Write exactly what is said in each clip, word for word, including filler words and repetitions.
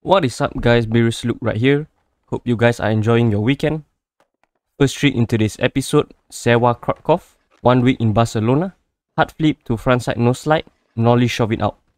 What is up guys, Beerus Luke right here. Hope you guys are enjoying your weekend. First treat in today's episode, Sewa Kratkov, one week in Barcelona, hard flip to frontside no slide, nollie shove it out.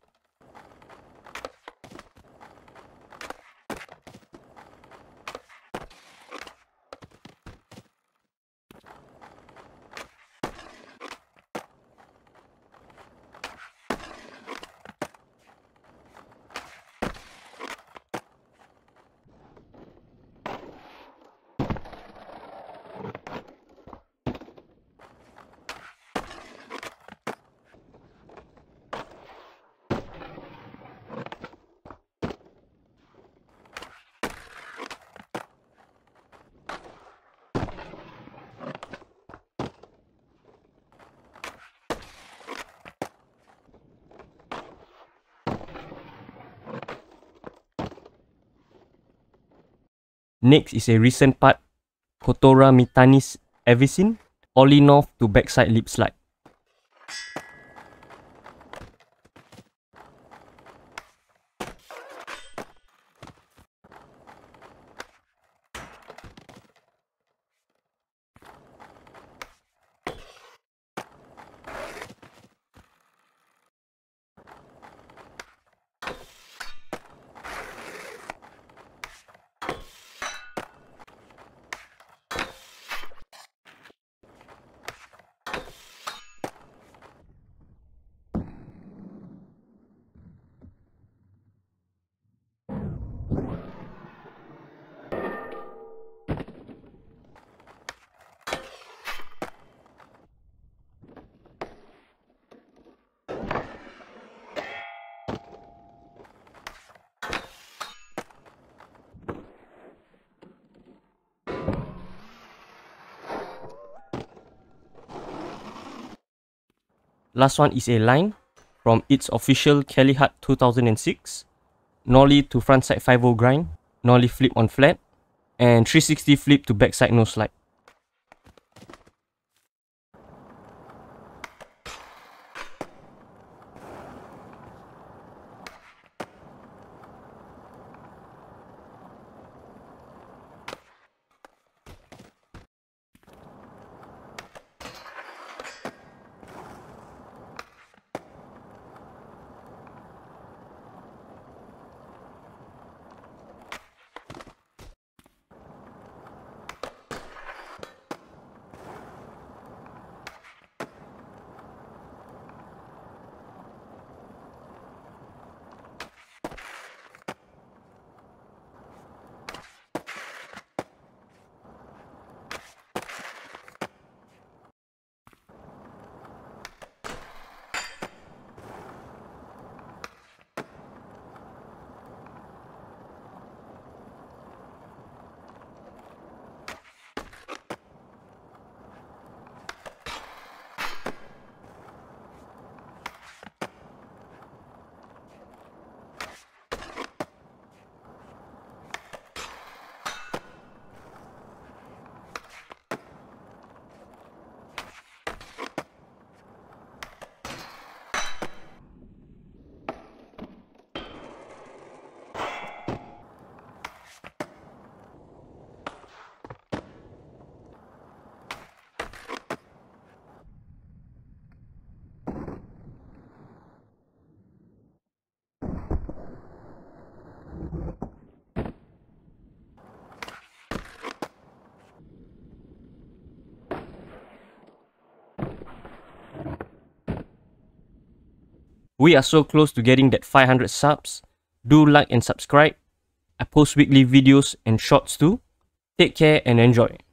Next is a recent part, Kotora Mitanis Avisin, ollie north to backside lip slide. Last one is a line from its official Kelly Hut two thousand six, nollie to frontside five oh grind, nollie flip on flat, and three sixty flip to backside no slide. We are so close to getting that five hundred subs. Do like and subscribe. I post weekly videos and shorts too. Take care and enjoy.